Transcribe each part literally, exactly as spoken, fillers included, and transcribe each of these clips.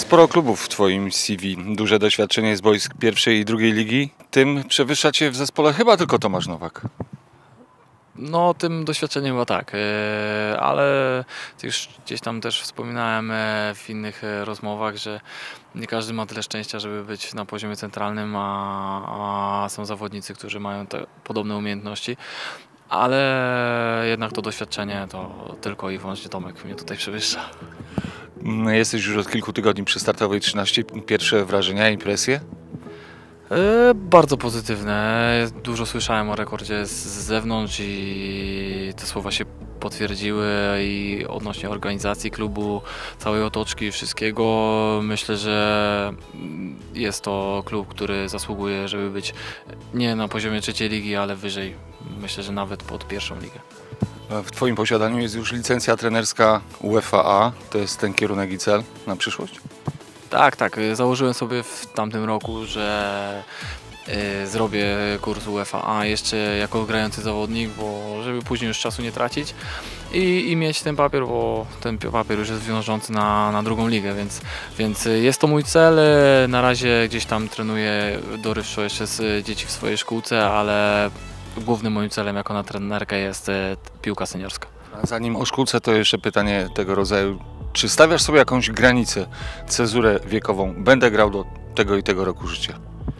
sporo klubów w Twoim C V, duże doświadczenie z boisk pierwszej i drugiej ligi. Tym przewyższa Cię w zespole chyba tylko Tomasz Nowak. No, tym doświadczeniem chyba tak, ale już gdzieś tam też wspominałem w innych rozmowach, że nie każdy ma tyle szczęścia, żeby być na poziomie centralnym, a, a są zawodnicy, którzy mają te podobne umiejętności. Ale jednak to doświadczenie to tylko i wyłącznie Tomek mnie tutaj przewyższa. Jesteś już od kilku tygodni przy startowej trzynaście. Pierwsze wrażenia, impresje? E, bardzo pozytywne. Dużo słyszałem o rekordzie z, z zewnątrz i te słowa się potwierdziły i odnośnie organizacji klubu, całej otoczki, wszystkiego. Myślę, że jest to klub, który zasługuje, żeby być nie na poziomie trzeciej ligi, ale wyżej. Myślę, że nawet pod pierwszą ligę. W Twoim posiadaniu jest już licencja trenerska UEFA A. To jest ten kierunek i cel na przyszłość? Tak, tak. Założyłem sobie w tamtym roku, że y, zrobię kurs UEFA A jeszcze jako grający zawodnik, bo żeby później już czasu nie tracić i, i mieć ten papier, bo ten papier już jest wiążący na, na drugą ligę, więc, więc jest to mój cel. Na razie gdzieś tam trenuję dorywczo jeszcze z dzieci w swojej szkółce, ale głównym moim celem jako na trenerkę jest piłka seniorska. A zanim o szkółce, to jeszcze pytanie tego rodzaju. Czy stawiasz sobie jakąś granicę, cezurę wiekową? Będę grał do tego i tego roku życia.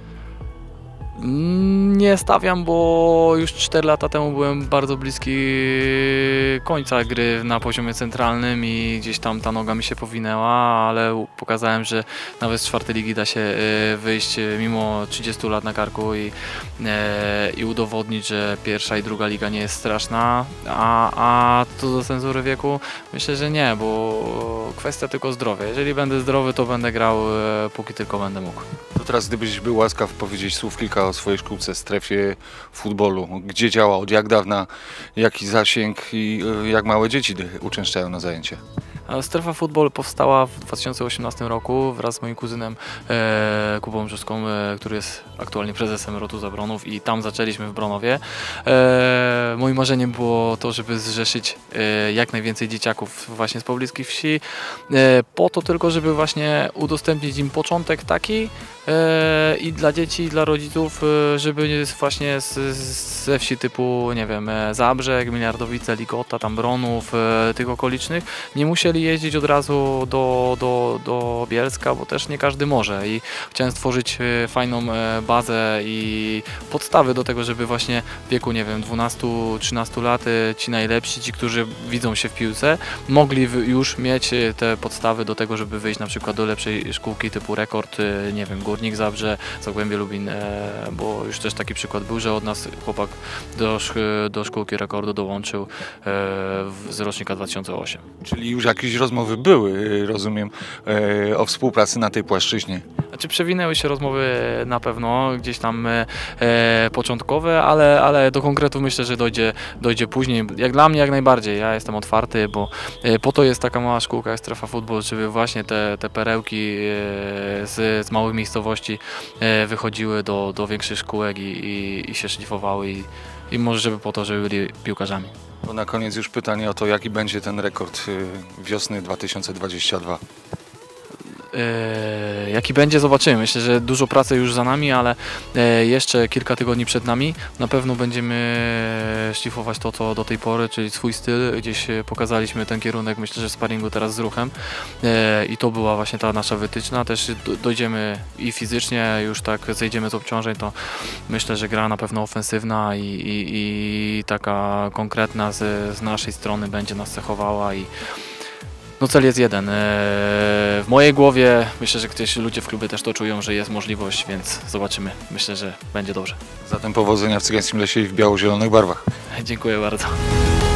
Nie stawiam, bo już cztery lata temu byłem bardzo bliski końca gry na poziomie centralnym i gdzieś tam ta noga mi się powinęła, ale pokazałem, że nawet z czwartej ligi da się wyjść mimo trzydziestu lat na karku i, i udowodnić, że pierwsza i druga liga nie jest straszna, a, a co do cenzury wieku, myślę, że nie, bo kwestia tylko zdrowia. Jeżeli będę zdrowy, to będę grał póki tylko będę mógł. To teraz, gdybyś był łaskaw powiedzieć słów kilka o swojej szkółce, strefie futbolu, gdzie działa, od jak dawna, jaki zasięg i jak małe dzieci uczęszczają na zajęcia? Strefa Futbol powstała w dwa tysiące osiemnastym roku wraz z moim kuzynem e, Kubą Brzoską, e, który jest aktualnie prezesem Rotu Zabronów i tam zaczęliśmy w Bronowie. E, moim marzeniem było to, żeby zrzeszyć e, jak najwięcej dzieciaków właśnie z pobliskich wsi, e, po to tylko, żeby właśnie udostępnić im początek taki e, i dla dzieci, i dla rodziców, e, żeby właśnie z, ze wsi typu, nie wiem, Zabrzeg, Miliardowice, Ligota, tam Bronów, e, tych okolicznych, nie musieli jeździć od razu do, do, do Bielska, bo też nie każdy może i chciałem stworzyć fajną bazę i podstawy do tego, żeby właśnie w wieku, nie wiem, dwunastu trzynastu lat ci najlepsi, ci, którzy widzą się w piłce, mogli już mieć te podstawy do tego, żeby wyjść na przykład do lepszej szkółki typu Rekord, nie wiem, Górnik Zabrze, Zagłębie Lubin, bo już też taki przykład był, że od nas chłopak do, do szkółki Rekordu dołączył z rocznika dwa tysiące ósmego. Czyli już jakieś rozmowy były, rozumiem, o współpracy na tej płaszczyźnie. Znaczy przewinęły się rozmowy na pewno, gdzieś tam e, początkowe, ale, ale do konkretu myślę, że dojdzie, dojdzie później. Jak dla mnie jak najbardziej, ja jestem otwarty, bo e, po to jest taka mała szkółka jak Strefa Futbol, żeby właśnie te, te perełki e, z, z małych miejscowości e, wychodziły do, do większych szkółek i, i, i się szlifowały i, i może żeby po to, żeby byli piłkarzami. To na koniec już pytanie o to, jaki będzie ten rekord wiosny dwa tysiące dwudziestego drugiego. Yy, jaki będzie, zobaczymy. Myślę, że dużo pracy już za nami, ale yy, jeszcze kilka tygodni przed nami. Na pewno będziemy szlifować to, co do tej pory, czyli swój styl. Gdzieś pokazaliśmy ten kierunek, myślę, że w sparingu teraz z Ruchem yy, i to była właśnie ta nasza wytyczna. Też dojdziemy i fizycznie, już tak zejdziemy z obciążeń, to myślę, że gra na pewno ofensywna i, i, i taka konkretna z, z naszej strony będzie nas cechowała i no cel jest jeden. W mojej głowie myślę, że gdzieś ludzie w klubie też to czują, że jest możliwość, więc zobaczymy. Myślę, że będzie dobrze. Zatem powodzenia w Cygańskim Lesie i w biało-zielonych barwach. Dziękuję bardzo.